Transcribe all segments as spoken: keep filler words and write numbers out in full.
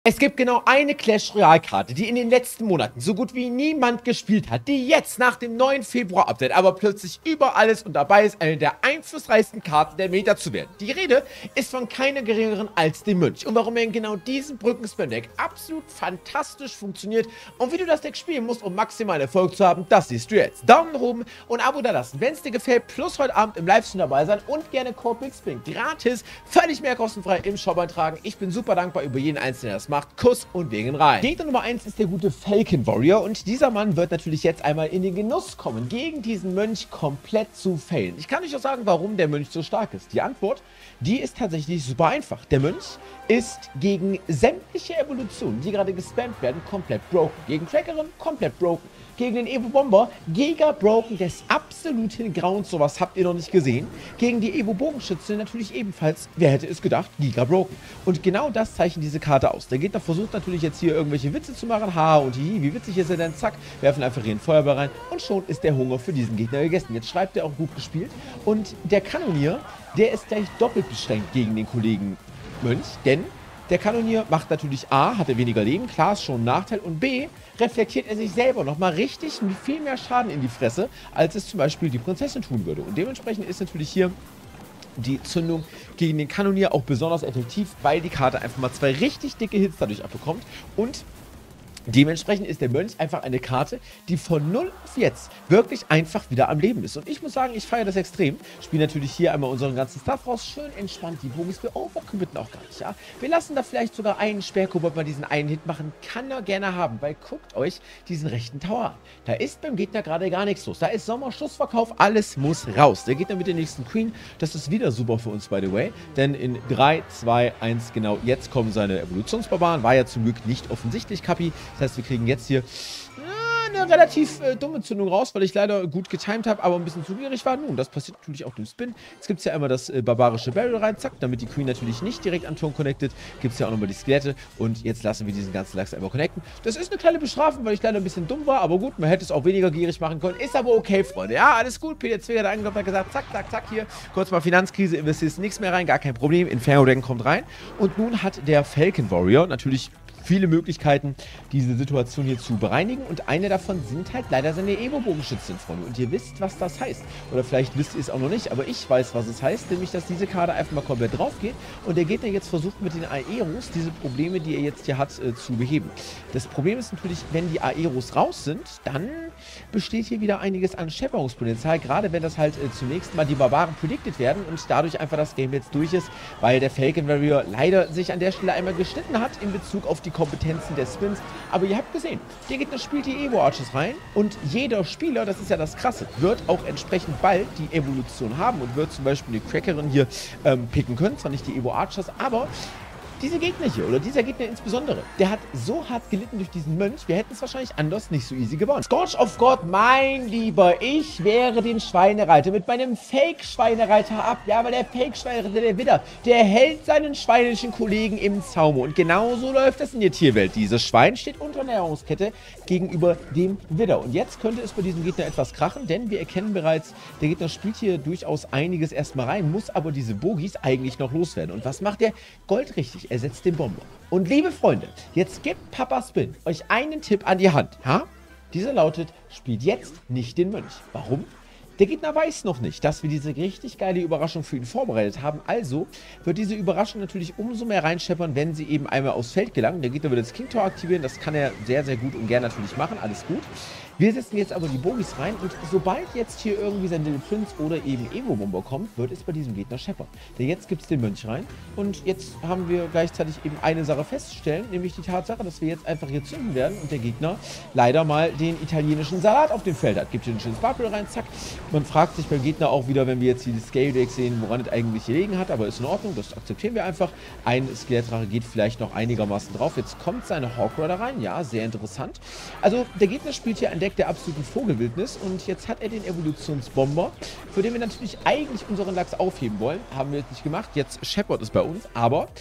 Es gibt genau eine Clash Royale-Karte, die in den letzten Monaten so gut wie niemand gespielt hat, die jetzt nach dem neuen Februar-Update aber plötzlich über alles und dabei ist, eine der einflussreichsten Karten der Meta zu werden. Die Rede ist von keiner geringeren als dem Mönch. Und warum er in genau diesem Brückenspam-Deck absolut fantastisch funktioniert und wie du das Deck spielen musst, um maximalen Erfolg zu haben, das siehst du jetzt. Daumen nach oben und Abo da lassen, wenn es dir gefällt, plus heute Abend im Livestream dabei sein und gerne Code BigSpring gratis, völlig mehr kostenfrei im Shop eintragen. Ich bin super dankbar über jeden Einzelnen, der das macht. Kuss und wegen rein. Gegner Nummer eins ist der gute Falcon Warrior und dieser Mann wird natürlich jetzt einmal in den Genuss kommen, gegen diesen Mönch komplett zu failen. Ich kann euch auch sagen, warum der Mönch so stark ist. Die Antwort, die ist tatsächlich super einfach. Der Mönch ist gegen sämtliche Evolutionen, die gerade gespammt werden, komplett broken. Gegen Crackerin komplett broken. Gegen den Evo Bomber Giga broken des absoluten Grauens. Sowas habt ihr noch nicht gesehen. Gegen die Evo Bogenschütze natürlich ebenfalls, wer hätte es gedacht, Giga broken. Und genau das zeichnet diese Karte aus. Der Gegner versucht natürlich jetzt hier irgendwelche Witze zu machen. Ha und hi, wie witzig ist er denn? Zack, werfen einfach hier einen Feuerball rein und schon ist der Hunger für diesen Gegner gegessen. Jetzt schreibt er auch gut gespielt. Und der Kanonier, der ist gleich doppelt beschränkt gegen den Kollegen Mönch, denn der Kanonier macht natürlich A, hat er weniger Leben, klar, ist schon ein Nachteil, und B, reflektiert er sich selber nochmal richtig mit viel mehr Schaden in die Fresse, als es zum Beispiel die Prinzessin tun würde. Und dementsprechend ist natürlich hier die Zündung gegen den Kanonier auch besonders effektiv, weil die Karte einfach mal zwei richtig dicke Hits dadurch abbekommt und dementsprechend ist der Mönch einfach eine Karte, die von null auf jetzt wirklich einfach wieder am Leben ist. Und ich muss sagen, ich feiere das extrem. Spiele natürlich hier einmal unseren ganzen Stuff raus. Schön entspannt die Bogies. Wir overcommitten auch gar nicht, ja. Wir lassen da vielleicht sogar einen Sperrkobold mal diesen einen Hit machen. Kann er gerne haben, weil guckt euch diesen rechten Tower an. Da ist beim Gegner gerade gar nichts los. Da ist Sommerschlussverkauf. Alles muss raus. Der Gegner mit der nächsten Queen. Das ist wieder super für uns, by the way. Denn in drei, zwei, eins, genau jetzt kommen seine Evolutionsbarbaren. War ja zum Glück nicht offensichtlich, Kapi. Das heißt, wir kriegen jetzt hier äh, eine relativ äh, dumme Zündung raus, weil ich leider gut getimed habe, aber ein bisschen zu gierig war. Nun, das passiert natürlich auch durch Spin. Jetzt gibt es ja einmal das äh, barbarische Barrel rein, zack, damit die Queen natürlich nicht direkt am Turm connected. Gibt es ja auch nochmal die Skelette und jetzt lassen wir diesen ganzen Lachs einmal connecten. Das ist eine kleine Bestrafung, weil ich leider ein bisschen dumm war, aber gut, man hätte es auch weniger gierig machen können. Ist aber okay, Freunde. Ja, alles gut. Peter Zweger hat angeklopft, hat gesagt, zack, zack, zack, hier. Kurz mal Finanzkrise, investierst nichts mehr rein, gar kein Problem. Inferno Dragon kommt rein. Und nun hat der Falcon Warrior natürlich viele Möglichkeiten, diese Situation hier zu bereinigen. Und eine davon sind halt leider seine Evo-Bogenschützen, Freunde. Und ihr wisst, was das heißt. Oder vielleicht wisst ihr es auch noch nicht, aber ich weiß, was es heißt. Nämlich, dass diese Karte einfach mal komplett drauf geht. Und der Gegner jetzt versucht, mit den Aeros diese Probleme, die er jetzt hier hat, äh, zu beheben. Das Problem ist natürlich, wenn die Aeros raus sind, dann besteht hier wieder einiges an Schepperungspotenzial. Gerade wenn das halt äh, zunächst mal die Barbaren predicted werden und dadurch einfach das Game jetzt durch ist, weil der Falcon Warrior leider sich an der Stelle einmal geschnitten hat in Bezug auf die Kompetenzen der Spins. Aber ihr habt gesehen, der Gegner spielt die Evo Archers rein und jeder Spieler, das ist ja das Krasse, wird auch entsprechend bald die Evolution haben und wird zum Beispiel die Crackerin hier ähm, picken können. Zwar nicht die Evo Archers, aber diese Gegner hier, oder dieser Gegner insbesondere, der hat so hart gelitten durch diesen Mönch, wir hätten es wahrscheinlich anders nicht so easy gewonnen. Scorch of God, mein Lieber, ich wäre den Schweinereiter mit meinem Fake-Schweinereiter ab. Ja, aber der Fake-Schweinereiter, der Widder, der hält seinen schweinischen Kollegen im Zaume. Und genau so läuft das in der Tierwelt. Dieses Schwein steht unter Ernährungskette gegenüber dem Widder. Und jetzt könnte es bei diesem Gegner etwas krachen, denn wir erkennen bereits, der Gegner spielt hier durchaus einiges erstmal rein, muss aber diese Bogies eigentlich noch loswerden. Und was macht der? Goldrichtig. Er setzt den Bomber. Und liebe Freunde, jetzt gibt Papa Spin euch einen Tipp an die Hand. Ja? Dieser lautet, spielt jetzt nicht den Mönch. Warum? Der Gegner weiß noch nicht, dass wir diese richtig geile Überraschung für ihn vorbereitet haben. Also wird diese Überraschung natürlich umso mehr reinscheppern, wenn sie eben einmal aufs Feld gelangen. Der Gegner wird jetzt King Tor aktivieren. Das kann er sehr, sehr gut und gern natürlich machen. Alles gut. Wir setzen jetzt aber die Bogies rein und sobald jetzt hier irgendwie sein Little Prince oder eben Evo-Bomber kommt, wird es bei diesem Gegner scheppern. Denn jetzt gibt es den Mönch rein und jetzt haben wir gleichzeitig eben eine Sache festzustellen, nämlich die Tatsache, dass wir jetzt einfach hier zünden werden und der Gegner leider mal den italienischen Salat auf dem Feld hat. Gibt hier einen schönen Sparkle rein, zack. Man fragt sich beim Gegner auch wieder, wenn wir jetzt hier die Scale-Deck sehen, woran es eigentlich gelegen hat, aber ist in Ordnung, das akzeptieren wir einfach. Ein Skelettrache geht vielleicht noch einigermaßen drauf. Jetzt kommt seine Hawkrider rein, ja, sehr interessant. Also der Gegner spielt hier ein Deck der absoluten Vogelwildnis und jetzt hat er den Evolutionsbomber, für den wir natürlich eigentlich unseren Lachs aufheben wollen. Haben wir jetzt nicht gemacht, jetzt scheppert es bei uns, aber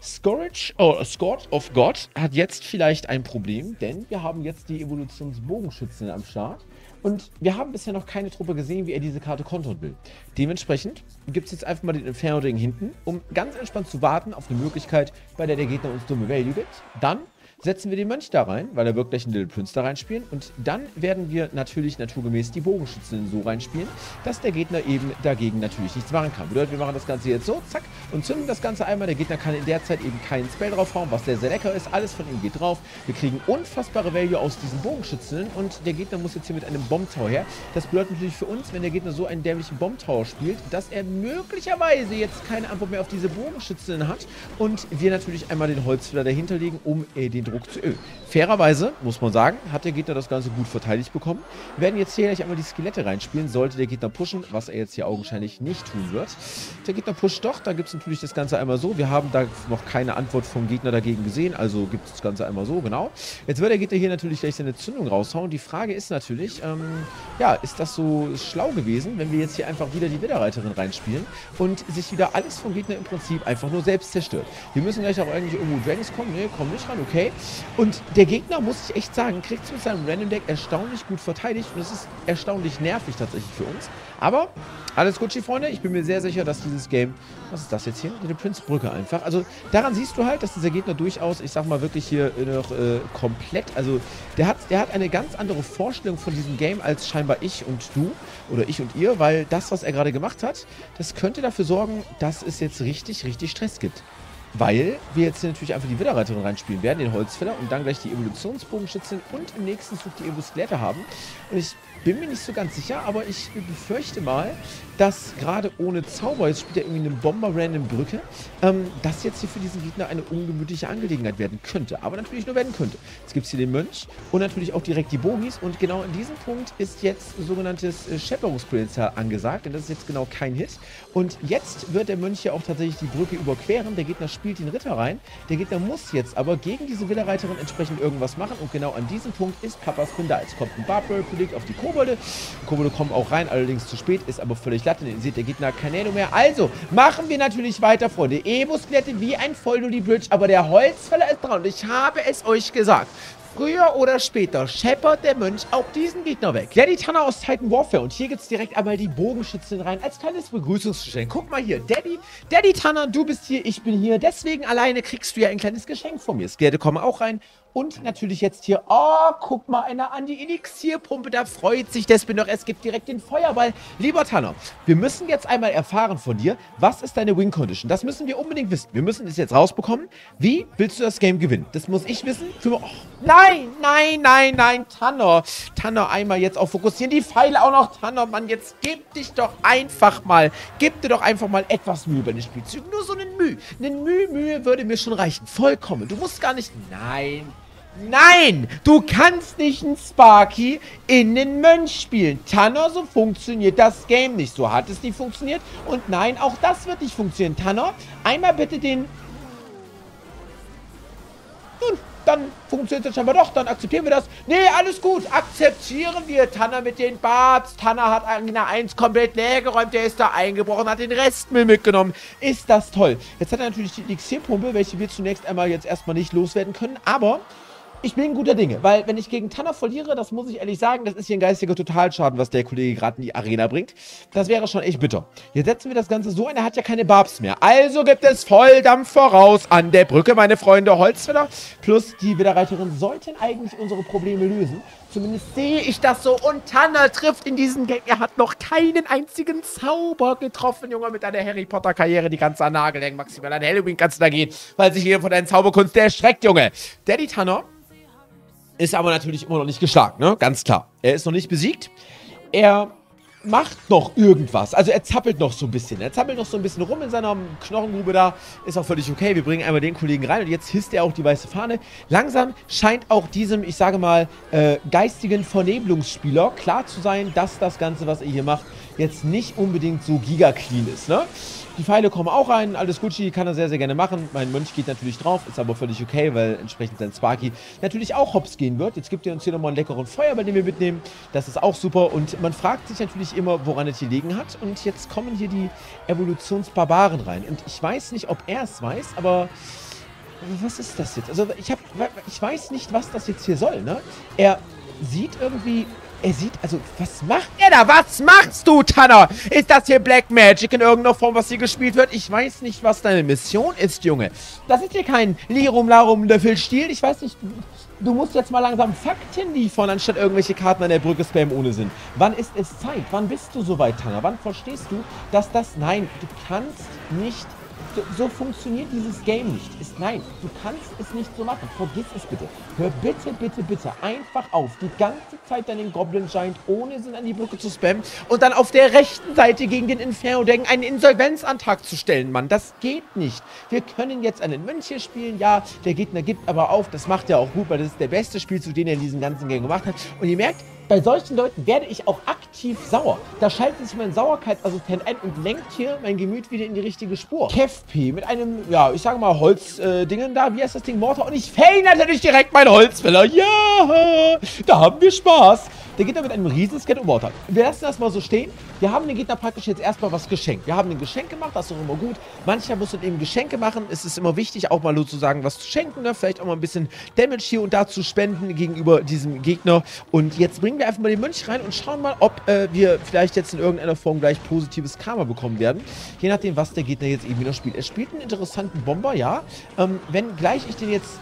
Scourge, oh, Scourge of God hat jetzt vielleicht ein Problem, denn wir haben jetzt die Evolutionsbogenschützen am Start. Und wir haben bisher noch keine Truppe gesehen, wie er diese Karte kontern will. Dementsprechend gibt es jetzt einfach mal den Inferno-Ring hinten, um ganz entspannt zu warten auf eine Möglichkeit, bei der der Gegner uns dumme Value gibt. Dann setzen wir den Mönch da rein, weil er wird gleich einen Little Prince da reinspielen. Und dann werden wir natürlich naturgemäß die Bogenschützen so reinspielen, dass der Gegner eben dagegen natürlich nichts machen kann. Bedeutet, wir machen das Ganze jetzt so, zack, und zünden das Ganze einmal. Der Gegner kann in der Zeit eben keinen Spell draufhauen, was sehr, sehr lecker ist. Alles von ihm geht drauf. Wir kriegen unfassbare Value aus diesen Bogenschützen und der Gegner muss jetzt hier mit einem Bomb Tower her. Das bedeutet natürlich für uns, wenn der Gegner so einen dämlichen Bomb Tower spielt, dass er möglicherweise jetzt keine Antwort mehr auf diese Bogenschützen hat und wir natürlich einmal den Holzfäller dahinter legen, um äh, den Druck zu ölen. Fairerweise, muss man sagen, hat der Gegner das Ganze gut verteidigt bekommen. Wir werden jetzt hier gleich einmal die Skelette reinspielen, sollte der Gegner pushen, was er jetzt hier augenscheinlich nicht tun wird. Der Gegner pusht doch, da gibt es natürlich das Ganze einmal so. Wir haben da noch keine Antwort vom Gegner dagegen gesehen, also gibt es das Ganze einmal so, genau. Jetzt wird der Gegner hier natürlich gleich seine Zündung raushauen. Die Frage ist natürlich, ähm, ja, ist das so schlau gewesen, wenn wir jetzt hier einfach wieder die Widderreiterin reinspielen und sich wieder alles vom Gegner im Prinzip einfach nur selbst zerstört. Wir müssen gleich auch eigentlich irgendwo Dragons kommen, ne, kommen nicht ran, okay. Und der Gegner, muss ich echt sagen, kriegt es mit seinem Random Deck erstaunlich gut verteidigt und es ist erstaunlich nervig tatsächlich für uns. Aber alles Gucci, Freunde. Ich bin mir sehr sicher, dass dieses Game... Was ist das jetzt hier? Die Prince Brücke einfach. Also daran siehst du halt, dass dieser Gegner durchaus, ich sag mal wirklich hier noch äh, komplett... Also der hat, der hat eine ganz andere Vorstellung von diesem Game als scheinbar ich und du oder ich und ihr, weil das, was er gerade gemacht hat, das könnte dafür sorgen, dass es jetzt richtig, richtig Stress gibt. Weil wir jetzt hier natürlich einfach die Widderreiterin reinspielen werden, den Holzfäller und dann gleich die Evolutionsbogenschützen und im nächsten Zug die Evo-Skelette haben. Und ich bin mir nicht so ganz sicher, aber ich befürchte mal, dass gerade ohne Zauber, jetzt spielt er irgendwie eine Bomber-Random-Brücke, ähm, das jetzt hier für diesen Gegner eine ungemütliche Angelegenheit werden könnte. Aber natürlich nur werden könnte. Jetzt gibt es hier den Mönch und natürlich auch direkt die Bogis. Und genau in diesem Punkt ist jetzt sogenanntes äh, Schepperungspotenzial angesagt, denn das ist jetzt genau kein Hit. Und jetzt wird der Mönch ja auch tatsächlich die Brücke überqueren. Der Gegner spielt den Ritter rein. Der Gegner muss jetzt aber gegen diese Widderreiterin entsprechend irgendwas machen. Und genau an diesem Punkt ist Papas Spin da. Jetzt kommt ein Barbarian-Predict auf die Kobolde. Die Kobolde kommen auch rein, allerdings zu spät, ist aber völlig Latte. Ihr seht, der Gegner kein Nano mehr. Also, machen wir natürlich weiter, Freunde. Evo-Skelette wie ein Voll-Dully-Bridge, aber der Holzfäller ist dran. Und ich habe es euch gesagt. Früher oder später scheppert der Mönch auch diesen Gegner weg. Daddy Tanner aus Titan Warfare. Und hier gibt es direkt einmal die Bogenschützen rein als kleines Begrüßungsgeschenk. Guck mal hier. Daddy, Daddy Tanner, du bist hier, ich bin hier. Deswegen alleine kriegst du ja ein kleines Geschenk von mir. Skelette kommen auch rein. Und natürlich jetzt hier, oh, guck mal einer an die Elixierpumpe, da freut sich der Spin doch, es gibt direkt den Feuerball. Lieber Tanner, wir müssen jetzt einmal erfahren von dir, was ist deine Win-Condition? Das müssen wir unbedingt wissen. Wir müssen es jetzt rausbekommen. Wie willst du das Game gewinnen? Das muss ich wissen. Für, oh, nein, nein, nein, nein, Tanner. Tanner, einmal jetzt auf fokussieren. Die Pfeile auch noch, Tanner, Mann, jetzt gib dich doch einfach mal, gib dir doch einfach mal etwas Mühe bei den Spielzügen. Nur so eine Mühe. Eine Mühe, Mühe würde mir schon reichen. Vollkommen. Du musst gar nicht, nein. Nein, du kannst nicht einen Sparky in den Mönch spielen. Tanner, so funktioniert das Game nicht. So hat es nicht funktioniert. Und nein, auch das wird nicht funktionieren. Tanner, einmal bitte den... Nun, dann funktioniert es scheinbar doch. Dann akzeptieren wir das. Nee, alles gut. Akzeptieren wir. Tanner mit den Barbs. Tanner hat Arena eins komplett leer geräumt. Der ist da eingebrochen, hat den Restmüll mitgenommen. Ist das toll. Jetzt hat er natürlich die Elixierpumpe, welche wir zunächst einmal jetzt erstmal nicht loswerden können. Aber... ich bin guter Dinge, weil wenn ich gegen Tanner verliere, das muss ich ehrlich sagen, das ist hier ein geistiger Totalschaden, was der Kollege gerade in die Arena bringt. Das wäre schon echt bitter. Jetzt setzen wir das Ganze so ein, er hat ja keine Barbs mehr. Also gibt es Volldampf voraus an der Brücke, meine Freunde. Holzfäller plus die Widderreiterin sollten eigentlich unsere Probleme lösen. Zumindest sehe ich das so. Und Tanner trifft in diesem Game. Er hat noch keinen einzigen Zauber getroffen, Junge, mit deiner Harry Potter-Karriere. Die ganze an Nagel hängen, maximal an Halloween kannst du da gehen, weil sich hier von deinen Zauberkunst der erschreckt, Junge. Daddy Tanner ist aber natürlich immer noch nicht geschlagen, ne? Ganz klar. Er ist noch nicht besiegt. Er macht noch irgendwas. Also er zappelt noch so ein bisschen. Er zappelt noch so ein bisschen rum in seiner Knochengrube da. Ist auch völlig okay. Wir bringen einmal den Kollegen rein und jetzt hisst er auch die weiße Fahne. Langsam scheint auch diesem, ich sage mal, äh, geistigen Vernebelungsspieler klar zu sein, dass das Ganze, was er hier macht, jetzt nicht unbedingt so giga-clean ist, ne? Die Pfeile kommen auch rein, alles Gucci, kann er sehr, sehr gerne machen. Mein Mönch geht natürlich drauf, ist aber völlig okay, weil entsprechend sein Sparky natürlich auch hops gehen wird. Jetzt gibt er uns hier nochmal einen leckeren Feuerball, den wir mitnehmen. Das ist auch super und man fragt sich natürlich immer, woran es hier liegen hat. Und jetzt kommen hier die Evolutionsbarbaren rein. Und ich weiß nicht, ob er es weiß, aber Was ist das jetzt? Also ich hab, ich weiß nicht, was das jetzt hier soll, ne? Er sieht irgendwie, er sieht, also was macht er da? Was machst du, Tanner? Ist das hier Black Magic in irgendeiner Form, was hier gespielt wird? Ich weiß nicht, was deine Mission ist, Junge. Das ist hier kein Lirum Larum Löffelstiel. Ich weiß nicht, du musst jetzt mal langsam Fakten liefern, anstatt irgendwelche Karten an der Brücke spammen ohne Sinn. Wann ist es Zeit? Wann bist du soweit, Tanner? Wann verstehst du, dass das, nein, du kannst nicht... So funktioniert dieses Game nicht. Ist, nein, du kannst es nicht so machen. Vergiss es bitte. Hör bitte, bitte, bitte einfach auf, die ganze Zeit dann den Goblin Giant ohne Sinn an die Brücke zu spammen und dann auf der rechten Seite gegen den Inferno-Decken einen Insolvenzantrag zu stellen, Mann. Das geht nicht. Wir können jetzt einen Mönch hier spielen. Ja, der Gegner gibt aber auf. Das macht er auch gut, weil das ist der beste Spielzug, den er in diesem ganzen Game gemacht hat. Und ihr merkt, bei solchen Leuten werde ich auch aktiv sauer. Da schaltet sich mein Sauerkeitsassistent ein und lenkt hier mein Gemüt wieder in die richtige Spur. Kevp mit einem, ja, ich sage mal Holzdingen äh, da. Wie heißt das Ding? Mortar. Und ich fail natürlich direkt meinen Holzfäller. Ja, da haben wir Spaß. Der Gegner mit einem riesen Skelett und Mortar. Wir lassen das mal so stehen. Wir haben den Gegner praktisch jetzt erstmal was geschenkt. Wir haben ein Geschenk gemacht, das ist doch immer gut. Manchmal muss man eben Geschenke machen. Es ist immer wichtig, auch mal sozusagen was zu schenken. Ne? Vielleicht auch mal ein bisschen Damage hier und da zu spenden gegenüber diesem Gegner. Und jetzt bringen wir einfach mal den Mönch rein und schauen mal, ob äh, wir vielleicht jetzt in irgendeiner Form gleich positives Karma bekommen werden. Je nachdem, was der Gegner jetzt eben wieder spielt. Er spielt einen interessanten Bomber, ja. Ähm, wenn gleich ich den jetzt...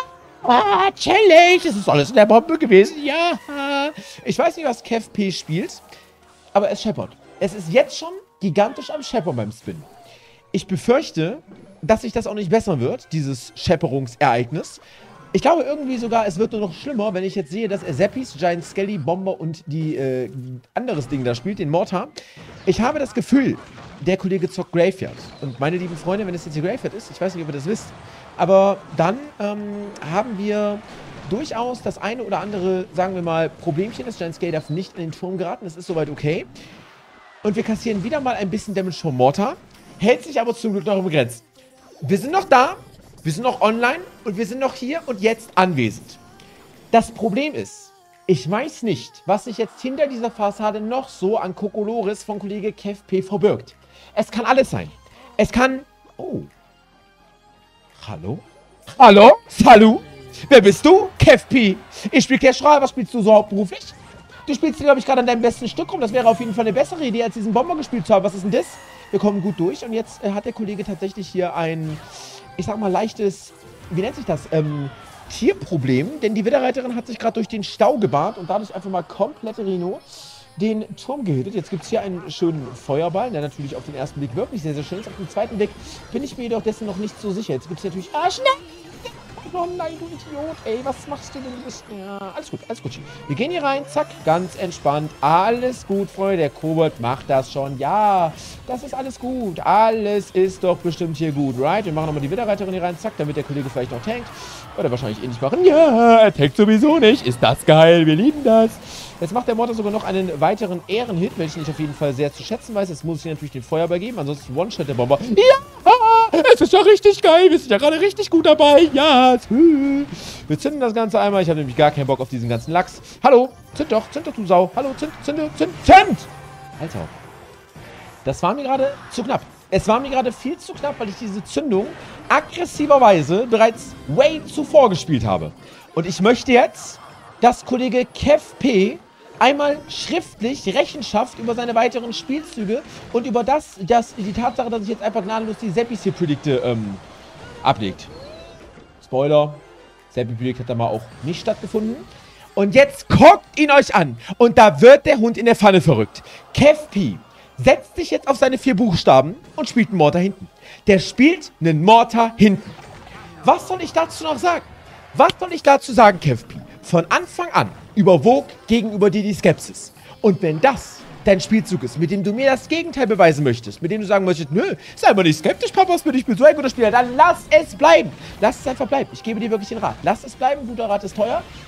Ah, chillig, das ist alles in der Bombe gewesen, ja. Ich weiß nicht, was Kevp spielt, aber es scheppert. Es ist jetzt schon gigantisch am Scheppern beim Spin. Ich befürchte, dass sich das auch nicht bessern wird, dieses Schepperungsereignis. Ich glaube irgendwie sogar, es wird nur noch schlimmer, wenn ich jetzt sehe, dass er Zappis, Giant Skelly, Bomber und die äh, anderes Ding da spielt, den Mortar. Ich habe das Gefühl, der Kollege zockt Graveyard. Und meine lieben Freunde, wenn es jetzt hier Graveyard ist, ich weiß nicht, ob ihr das wisst, aber dann ähm, haben wir durchaus das eine oder andere, sagen wir mal, Problemchen. Das Giant Skelly darf nicht in den Turm geraten, das ist soweit okay. Und wir kassieren wieder mal ein bisschen Damage vom Mortar, hält sich aber zum Glück noch im Grenzen. Wir sind noch da, wir sind noch online und wir sind noch hier und jetzt anwesend. Das Problem ist, ich weiß nicht, was sich jetzt hinter dieser Fassade noch so an Kokolores von Kollege Kevp verbirgt. Es kann alles sein. Es kann... Oh. Hallo? Hallo? Salut? Wer bist du? Kevp. Ich spiele Clash Royale. Was spielst du so hauptberuflich? Du spielst, glaube ich, gerade an deinem besten Stück rum. Das wäre auf jeden Fall eine bessere Idee, als diesen Bomber gespielt zu haben. Was ist denn das? Wir kommen gut durch. Und jetzt äh, hat der Kollege tatsächlich hier ein, ich sag mal, leichtes, wie nennt sich das? Ähm, Tierproblem. Denn die Widderreiterin hat sich gerade durch den Stau gebahnt und dadurch einfach mal komplett Reno den Turm gehittet. Jetzt gibt es hier einen schönen Feuerball, der natürlich auf den ersten Blick wirklich sehr, sehr schön ist. Auf den zweiten Blick bin ich mir jedoch dessen noch nicht so sicher. Jetzt gibt es natürlich... Ah, schnell! Oh nein, du Idiot, ey, was machst du denn? Du bist, ja, alles gut, alles gut. Wir gehen hier rein, zack, ganz entspannt. Alles gut, Freunde, der Kobold macht das schon. Ja, das ist alles gut. Alles ist doch bestimmt hier gut, right? Wir machen nochmal die Widderreiterin hier rein, zack, damit der Kollege vielleicht noch tankt. Wird er wahrscheinlich eh nicht machen. Ja, er tankt sowieso nicht. Ist das geil, wir lieben das. Jetzt macht der Mortar sogar noch einen weiteren Ehrenhit, welchen ich auf jeden Fall sehr zu schätzen weiß. Jetzt muss ich natürlich den Feuerball geben, ansonsten One-Shot der Bomber. Ja, es ist ja richtig geil, wir sind ja gerade richtig gut dabei. Ja, wir zünden das Ganze einmal. Ich habe nämlich gar keinen Bock auf diesen ganzen Lachs. Hallo, zünd doch, zünd doch, du Sau. Hallo, zünd, zünd, zünd, zünd! Alter, das war mir gerade zu knapp. Es war mir gerade viel zu knapp, weil ich diese Zündung aggressiverweise bereits way zuvor gespielt habe. Und ich möchte jetzt, dass Kollege Kevp einmal schriftlich Rechenschaft über seine weiteren Spielzüge und über das, das die Tatsache, dass ich jetzt einfach gnadenlos die Zappis hier predikte, ähm, ablegt. Spoiler, Zappi Predict hat da mal auch nicht stattgefunden. Und jetzt guckt ihn euch an. Und da wird der Hund in der Pfanne verrückt. Kevp setzt sich jetzt auf seine vier Buchstaben und spielt einen Mortar hinten. Der spielt einen Mortar hinten. Was soll ich dazu noch sagen? Was soll ich dazu sagen, Kevp? Von Anfang an überwog gegenüber dir die Skepsis. Und wenn das dein Spielzug ist, mit dem du mir das Gegenteil beweisen möchtest, mit dem du sagen möchtest, nö, sei mal nicht skeptisch, Papa, ich bin so ein guter Spieler, dann lass es bleiben. Lass es einfach bleiben. Ich gebe dir wirklich den Rat. Lass es bleiben, guter Rat ist teuer.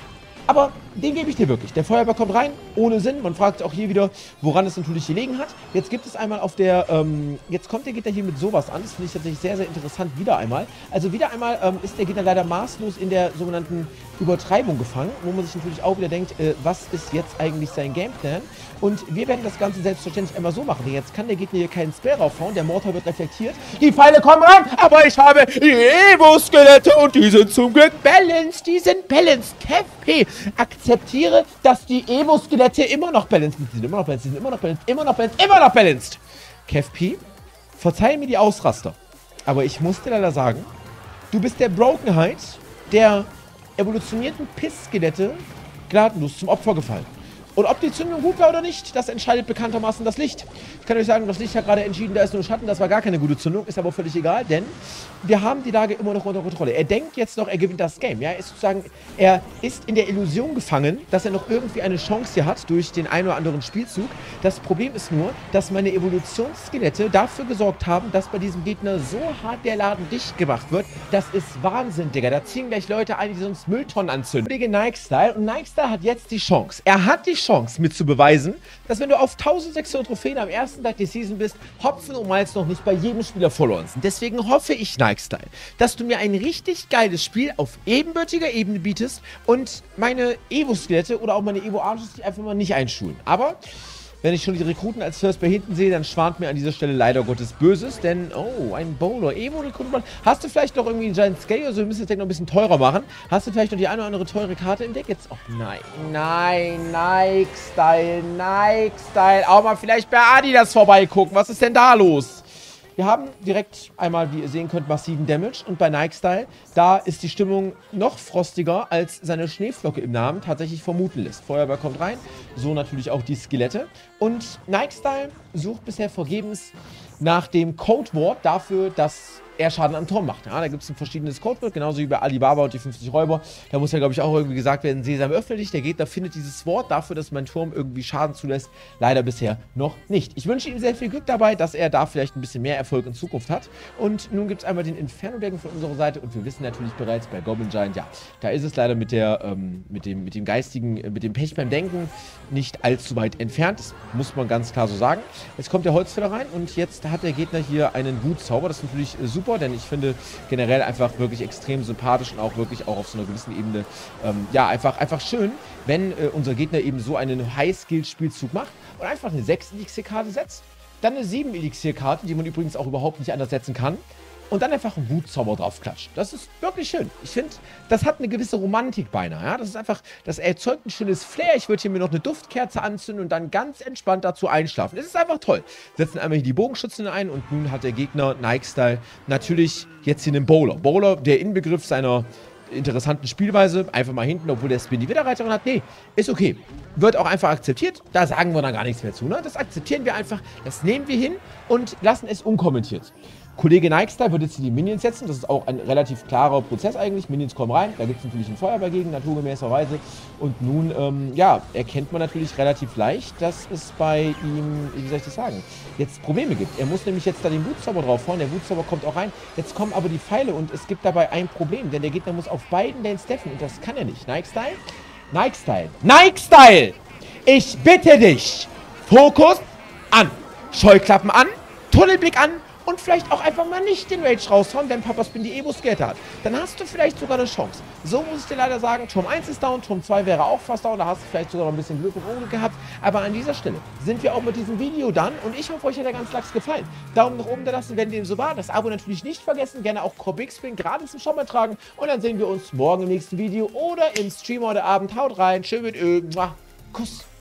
Aber den gebe ich dir wirklich. Der Feuerball kommt rein, ohne Sinn. Man fragt auch hier wieder, woran es natürlich gelegen hat. Jetzt gibt es einmal auf der, ähm, jetzt kommt der Gegner hier mit sowas an. Das finde ich tatsächlich sehr, sehr interessant. Wieder einmal. Also wieder einmal ähm, ist der Gegner leider maßlos in der sogenannten Übertreibung gefangen, wo man sich natürlich auch wieder denkt, äh, was ist jetzt eigentlich sein Gameplan? Und wir werden das Ganze selbstverständlich einmal so machen. Jetzt kann der Gegner hier keinen Spell raufhauen, der Mortar wird reflektiert. Die Pfeile kommen ran, aber ich habe die Evo-Skelette und die sind zum Glück balanced. Die sind balanced. Kev P. Akzeptiere, dass die Evo-Skelette immer noch balanced sind. Die sind immer noch balanced, die sind immer noch balanced, immer noch balanced, immer noch balanced. Kev P. Verzeih mir die Ausraster. Aber ich muss dir leider sagen, du bist der Brokenheit der evolutionierten Piss-Skelette gnadenlos zum Opfer gefallen. Und ob die Zündung gut war oder nicht, das entscheidet bekanntermaßen das Licht. Ich kann euch sagen, das Licht hat gerade entschieden, da ist nur Schatten, das war gar keine gute Zündung, ist aber völlig egal, denn wir haben die Lage immer noch unter Kontrolle. Er denkt jetzt noch, er gewinnt das Game. Ja, er ist sozusagen, er ist in der Illusion gefangen, dass er noch irgendwie eine Chance hier hat durch den einen oder anderen Spielzug. Das Problem ist nur, dass meine Evolutionsskelette dafür gesorgt haben, dass bei diesem Gegner so hart der Laden dicht gemacht wird. Das ist Wahnsinn, Digga. Da ziehen gleich Leute ein, die sonst Mülltonnen anzünden. Kollege Nike-Style. Und Nike-Style hat jetzt die Chance. Er hat die Chance, mir zu beweisen, dass wenn du auf eintausendsechshundert Trophäen am ersten Tag der Season bist, Hopfen und Malz noch nicht bei jedem Spieler verloren sind. Deswegen hoffe ich, Nike-Style, dass du mir ein richtig geiles Spiel auf ebenbürtiger Ebene bietest und meine Evo-Skelette oder auch meine Evo-Arches einfach mal nicht einschulen. Aber wenn ich schon die Rekruten als First bei hinten sehe, dann schwant mir an dieser Stelle leider Gottes Böses, denn, oh, ein Bowler, Evo-Rekruten. Hast du vielleicht noch irgendwie einen Giant Scale oder so? Wir müssen das Deck noch ein bisschen teurer machen. Hast du vielleicht noch die eine oder andere teure Karte im Deck? Jetzt, oh nein, nein, Nike-Style, Nike-Style. Auch mal vielleicht bei Adidas vorbeigucken. Was ist denn da los? Wir haben direkt einmal, wie ihr sehen könnt, massiven Damage. Und bei Nike-Style, da ist die Stimmung noch frostiger, als seine Schneeflocke im Namen tatsächlich vermuten lässt. Feuerball kommt rein, so natürlich auch die Skelette. Und Nike-Style sucht bisher vergebens nach dem Codewort dafür, dass er Schaden am Turm macht. Ja, da gibt es ein verschiedenes Codewort, genauso wie bei Alibaba und die fünfzig Räuber. Da muss ja, glaube ich, auch irgendwie gesagt werden, Sesam, öffne dich. Der Gegner findet dieses Wort dafür, dass mein Turm irgendwie Schaden zulässt. Leider bisher noch nicht. Ich wünsche ihm sehr viel Glück dabei, dass er da vielleicht ein bisschen mehr Erfolg in Zukunft hat. Und nun gibt es einmal den Inferno-Decken von unserer Seite und wir wissen natürlich bereits bei Goblin Giant, ja, da ist es leider mit der, ähm, mit dem, mit dem geistigen, äh, mit dem Pech beim Denken nicht allzu weit entfernt. Das muss man ganz klar so sagen. Jetzt kommt der Holzfäller rein und jetzt hat der Gegner hier einen Wutzauber. Das ist natürlich äh, super, denn ich finde generell einfach wirklich extrem sympathisch und auch wirklich auch auf so einer gewissen Ebene, ähm, ja, einfach, einfach schön, wenn äh, unser Gegner eben so einen High-Skill-Spielzug macht und einfach eine sechs Elixier-Karte setzt, dann eine sieben Elixier-Karte, die man übrigens auch überhaupt nicht anders setzen kann, und dann einfach einen Wutzauber drauf klatscht. Das ist wirklich schön. Ich finde, das hat eine gewisse Romantik beinahe. Ja? Das ist einfach, das erzeugt ein schönes Flair. Ich würde hier mir noch eine Duftkerze anzünden und dann ganz entspannt dazu einschlafen. Es ist einfach toll. Setzen einmal hier die Bogenschützen ein und nun hat der Gegner Nike-Style natürlich jetzt hier einen Bowler. Bowler, der Inbegriff seiner interessanten Spielweise, einfach mal hinten, obwohl der Spin die Widerreiterin hat. Nee, ist okay. Wird auch einfach akzeptiert. Da sagen wir dann gar nichts mehr zu. Ne? Das akzeptieren wir einfach. Das nehmen wir hin und lassen es unkommentiert. Kollege Nike-Style wird jetzt hier die Minions setzen. Das ist auch ein relativ klarer Prozess eigentlich. Minions kommen rein. Da gibt es natürlich ein Feuerball gegen, naturgemäßerweise. Und nun, ähm, ja, erkennt man natürlich relativ leicht, dass es bei ihm, wie soll ich das sagen, jetzt Probleme gibt. Er muss nämlich jetzt da den Wutzauber draufhauen. Der Wutzauber kommt auch rein. Jetzt kommen aber die Pfeile und es gibt dabei ein Problem, denn der Gegner muss auf beiden Lanes deffen und das kann er nicht. Nike-Style? Nike-Style. Nike-Style! Ich bitte dich! Fokus an! Scheuklappen an! Tunnelblick an! Und vielleicht auch einfach mal nicht den Rage raushauen, wenn Papa Spin die Evo-Skelette hat. Dann hast du vielleicht sogar eine Chance. So muss ich dir leider sagen, Turm eins ist down, Turm zwei wäre auch fast down. Da hast du vielleicht sogar noch ein bisschen Glück und Unglück gehabt. Aber an dieser Stelle sind wir auch mit diesem Video dann. Und ich hoffe, euch hat der ganze Lachs gefallen. Daumen nach oben da lassen, wenn dem so war. Das Abo natürlich nicht vergessen. Gerne auch Big Spin gerade zum Shop tragen. Und dann sehen wir uns morgen im nächsten Video oder im Stream heute Abend. Haut rein. Schön mit Öl. Kuss.